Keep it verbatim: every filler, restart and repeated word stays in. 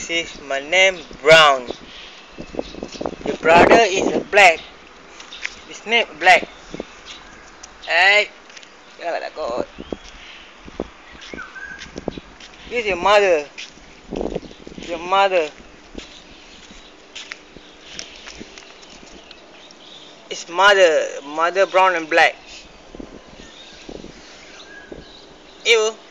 is my name Brown. Your brother is a black. His name black. Hey, janganlah takut. This is your mother. Your mother. It's mother. Mother brown and black. Ew.